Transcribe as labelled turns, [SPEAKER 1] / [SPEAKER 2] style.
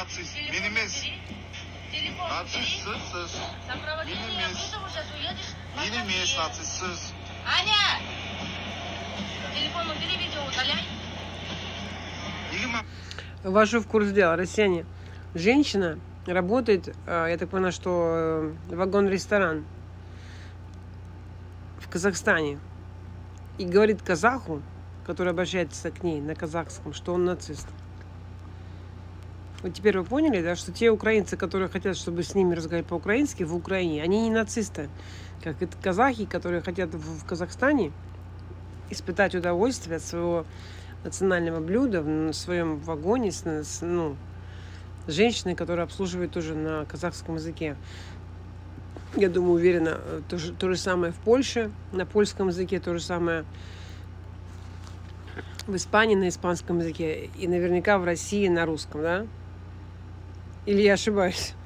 [SPEAKER 1] нацист. Минимес. Нацист, сыз. Минимес. Минимес, нацист, сыз.
[SPEAKER 2] Аня! Телефон убери, видео удаляй.
[SPEAKER 3] Ввожу в курс дела. Россияне. Женщина работает, я так поняла, что вагон-ресторан в Казахстане. И говорит казаху, который обращается к ней на казахском, что он нацист. Вот теперь вы поняли, да, что те украинцы, которые хотят, чтобы с ними разговаривать по-украински в Украине, они не нацисты. Как это казахи, которые хотят в Казахстане испытать удовольствие от своего национального блюда в своем вагоне с женщиной, которая обслуживает тоже на казахском языке. Я думаю, уверена, то же самое в Польше, на польском языке, то же самое в Испании на испанском языке и наверняка в России на русском, да? Или я ошибаюсь?